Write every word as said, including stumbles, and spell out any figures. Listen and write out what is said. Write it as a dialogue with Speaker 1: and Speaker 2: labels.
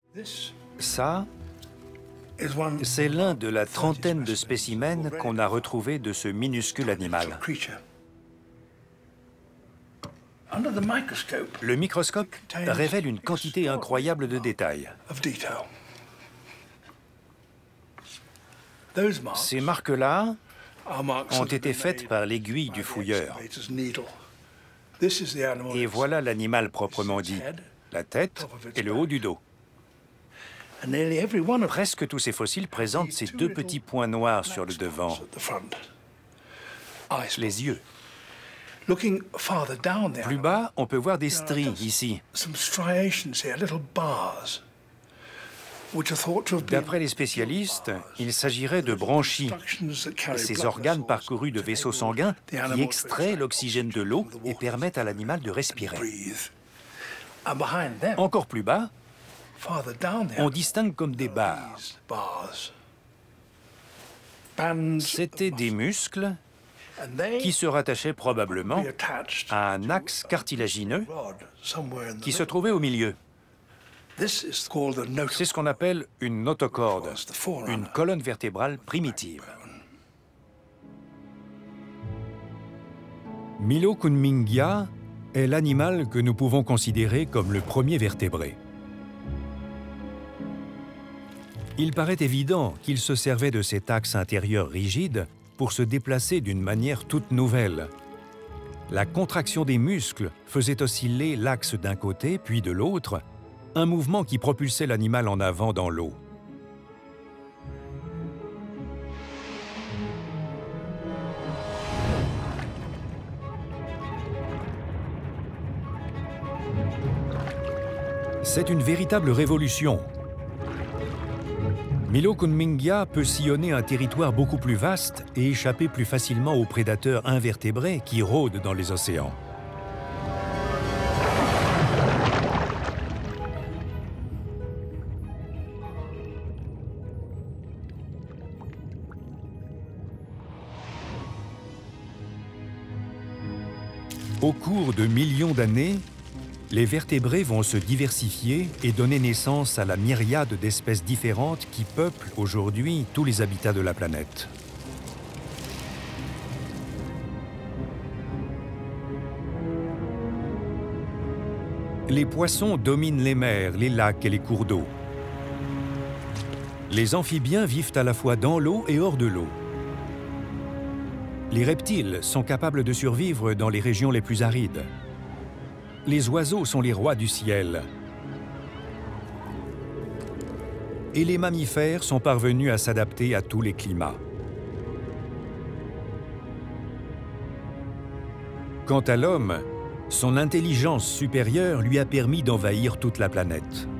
Speaker 1: Ça, c'est l'un de la trentaine de spécimens qu'on a retrouvés de ce minuscule animal. Le microscope révèle une quantité incroyable de détails. Ces marques-là ont été faites par l'aiguille du fouilleur. Et voilà l'animal proprement dit, la tête et le haut du dos. Presque tous ces fossiles présentent ces deux petits points noirs sur le devant, les yeux. Plus bas, on peut voir des stries ici. D'après les spécialistes, il s'agirait de branchies, ces organes parcourus de vaisseaux sanguins qui extraient l'oxygène de l'eau et permettent à l'animal de respirer. Encore plus bas, on distingue comme des barres. C'étaient des muscles qui se rattachaient probablement à un axe cartilagineux qui se trouvait au milieu. C'est ce qu'on appelle une notocorde, une colonne vertébrale primitive. Milo Kunmingya est l'animal que nous pouvons considérer comme le premier vertébré. Il paraît évident qu'il se servait de cet axe intérieur rigide pour se déplacer d'une manière toute nouvelle. La contraction des muscles faisait osciller l'axe d'un côté puis de l'autre, un mouvement qui propulsait l'animal en avant dans l'eau. C'est une véritable révolution. Milo Kunmingya peut sillonner un territoire beaucoup plus vaste et échapper plus facilement aux prédateurs invertébrés qui rôdent dans les océans. Au cours de millions d'années, les vertébrés vont se diversifier et donner naissance à la myriade d'espèces différentes qui peuplent aujourd'hui tous les habitats de la planète. Les poissons dominent les mers, les lacs et les cours d'eau. Les amphibiens vivent à la fois dans l'eau et hors de l'eau. Les reptiles sont capables de survivre dans les régions les plus arides. Les oiseaux sont les rois du ciel. Et les mammifères sont parvenus à s'adapter à tous les climats. Quant à l'homme, son intelligence supérieure lui a permis d'envahir toute la planète.